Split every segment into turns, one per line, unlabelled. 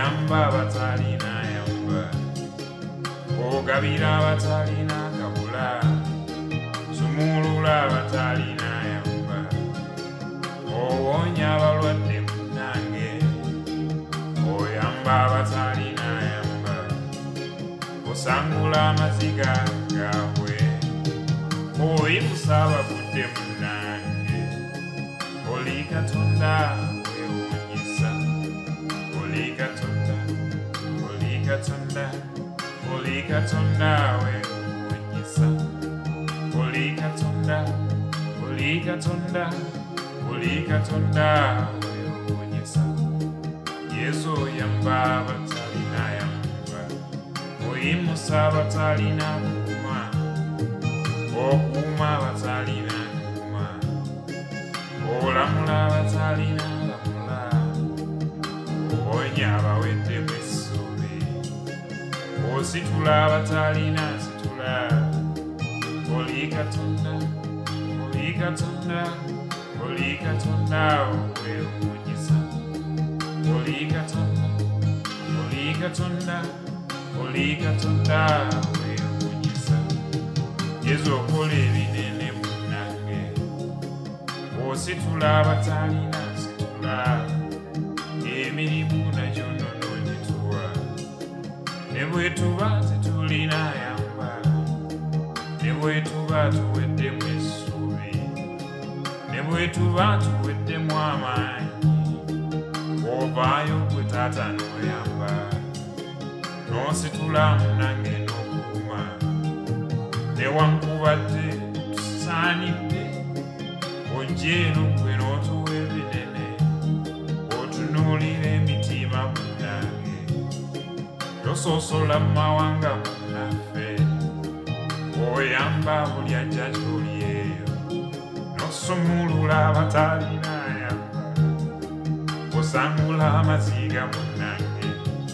oyamba abatalina yamba, ogabira abatalina kabula, sumulula abatalina yamba, owonya abalwadde munange, oyamba abatalina yamba, osangula amaziga gaabwe, oyimusa abavudde munange, oli katonda weewuunyisa, oli katonda, oli katonda, oli katonda weewuunyisa, oli katonda, oli katonda, oli katonda weewuunyisa. Yesu oyamba abatalina yamba, oyimusa abatalina kuuma, okuuma abatalina kuuma, olamula abatalina lamula, owonya abawedde essuubi, ositula abatalina situla, oli katonda, oli katonda, oli katonda weewuunyisa, oli katonda, oli katonda, oli katonda weewuunyisa. Yesu okola ebinene munange, ositula abatalina situla, emirimu nagyo nno gituwa, ne bwe tuba tetulina yamba, ne bwe tuba tuweddemu essuubi, ne bwe tuba tuweddemu amaanyi, ovaayo gwe taata n'oyamba, n'ositula munange n'okuuma, newankubadde tusaanidde, ojje eno gwe n'otuwa ebinene, otunuulira emitima munange, tosoosola mu mawanga munnaffe, oyamba buli ajja gy'oli eyo, n'osumulula abatalina yamba, osangula amaziga munnange,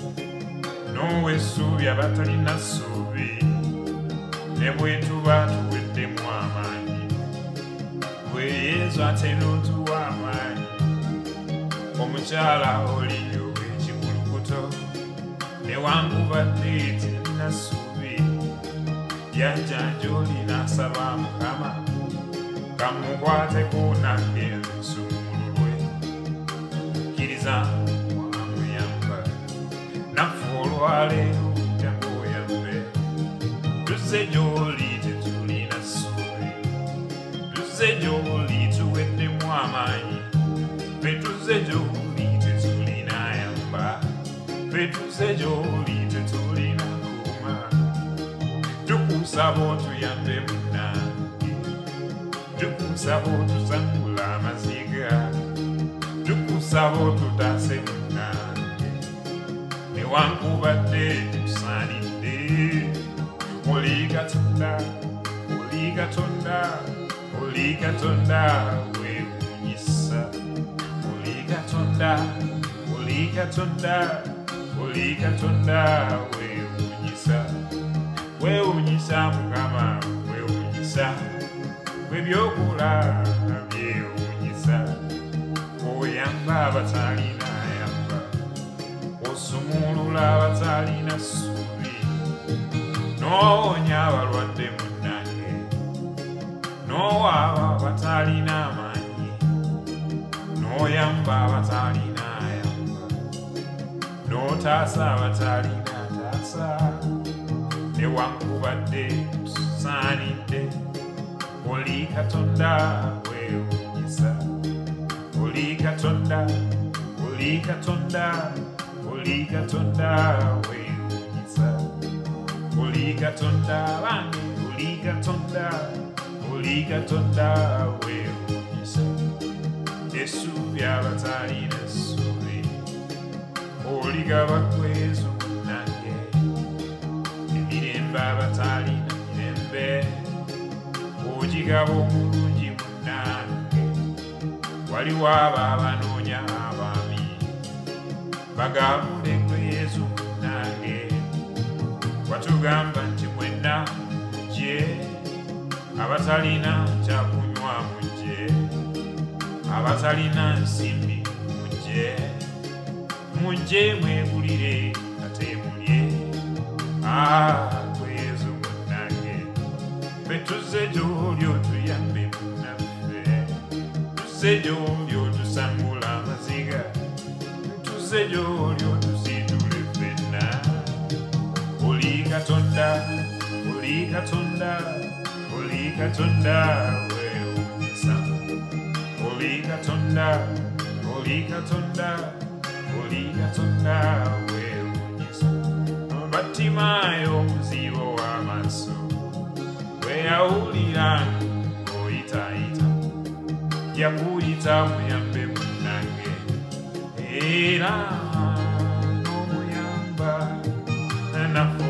n'owa essuubi abatalina ssuubi, ne bwe tuba tuweddemu amaanyi, gwe Yesu ate n'otuwa amaanyi, omukyala oliyo w'ekikulukuto, newankubadde terina ssuubi, yajja gy'oli n'asaba Mukama, kamukwateko nange nsumululwe, kkiriza wamuyamba, naffe olwaleero jangu oyambe, tuzze gy'oli tetulina ssuubi, tuzze gy'oli tuweddemu amaanyi, ffe tuzze gy'oli tetulina yamba, ffe tuzze gy'oli tetulina kuuma, tukusaba otuyambe munnange, tukusaba otusangula amaziga, tukusaba otutaase munnange, newankubadde tusaanidde, oli katonda, oli katonda, oli katonda weewuunyisa, oli katonda, oli katonda, oli katonda weewuunyisa, weewuunyisa Mukama, weewuunyisa, w'ebyokola byewuunyisa, oyamba abatalina yamba, osumulula abatalina ssuubi, n'owonya abalwadde munnange, n'owaaba abatalina amaanyi, n'oyamba abatalina yamba, n'otaasa abatalina taasa, newankubadde tusaanidde, oli katonda weewuunyisa, oli katonda, oli katonda, oli katonda weewuunyisa, oli katonda bange, oli katonda, oli katonda weewuunyisa, essuubi abatalina essuubi, oligaba kwezo munnange, emirembe abatalina mirembe, ogigaba omulungi munnange, waliwo abo abanoonya abaami, bagabule gwe Yesu munnange, watugamba nti mwenna mujje, abatalina kyakunywa mujje, abatalina nsimbi mujje, mujje mwegulire ate mulye kwezo munnange ffe tuzze gy'oli otuyambe munnaffe tuzze gy'oli otusangula amaziga tuzze gy'oli otusiitule ffenna oli katonda oli katonda oli katonda weewuunyisa oli katonda oli katonda oli katonda weewuunyisa Battimayo omuzibo w'amaaso bwe yawulira ng'oyitaayita yakuyita muyambe munnange era n'omuyamba naffe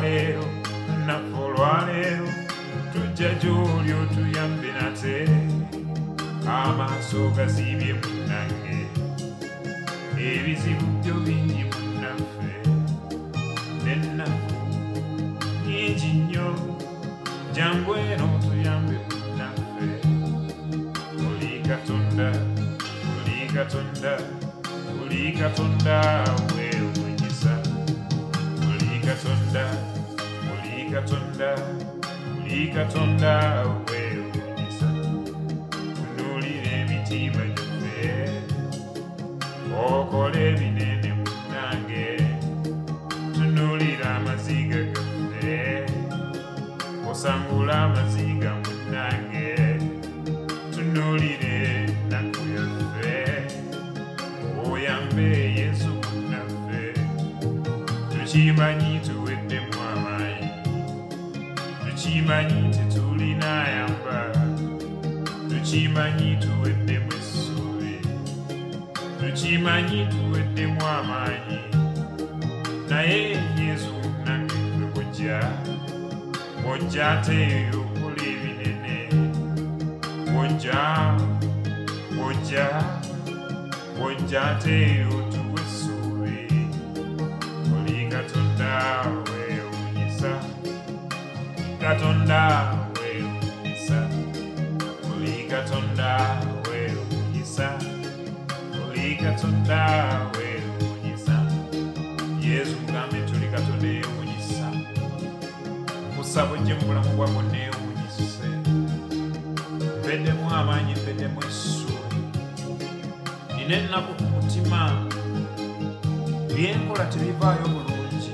olwaleero tujja gy'oli otuyambe nate amaaso gaziibye munnange ebizibu byo bingi munnaffe n'ennaku nyingi nnyo jangu eno tuyambe munnaffe oli katonda oli katonda oli katonda weewuunyisa oli katonda oli katonda oli katonda weewuunyisa tunuulira emitima gyaffe okola ebinene munnange tunuulira amaziga gaffe osangula amaziga munnange tunuulire ennaku yaffe oyambe yesu munnaffe tukimanyi tuweddemu amaanyi tukimanyi tetulina ayamba tukimanyi tuweddemu essuubi tukimanyi tuweddemu amaanyi naye yesu munnange gwe bw'ojja ate okola ebinene bw'ojja ate otuwa essuubi oli katonda weewuunyisa katonda weewuunyisa oli katonda weewuunyisa oli katonda weewuunyisa yesu mugambe tuli katonda eyeewuunyisa kusaba ojje mu bulamu bwabwo neewuunyise mpeddemu amaanyi mpeddemu essuubi nina ennaku ku mutima byenkola tebivaayo bulungi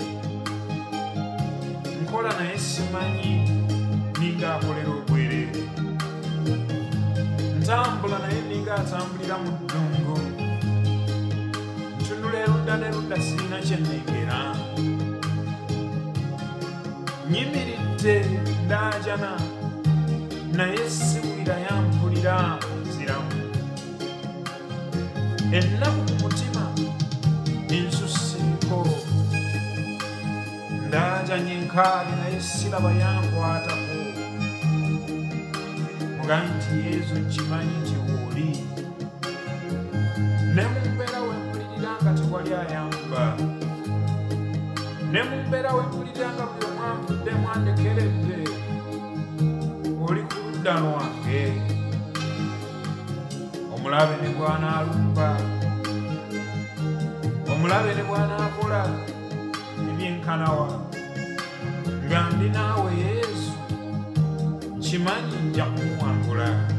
nkola naye simanyi ninga akolera obwereere ntambula naye ninga atambulira mu ddungu ntunula erudda nerudda sirina kyennengera nyimiridde ndaajana naye siwulira yampulira nziramu ennaku ku mutima ensusiiko ndaajanye enkaabi naye siraba yankwatako mugambi nti yesu nkimanyi nti wooli ne mu mbeera wempulirira nga tewali ayamba ne mu mbeera wempulirira nga buli omu anvudde mwandekeredde oli ku ludda lwange omulabe ne bw'anaalumba omulabe ne bw'anaakola ebyenkanawa nga ndi naawe yesu nkimanyi nja kumuwangula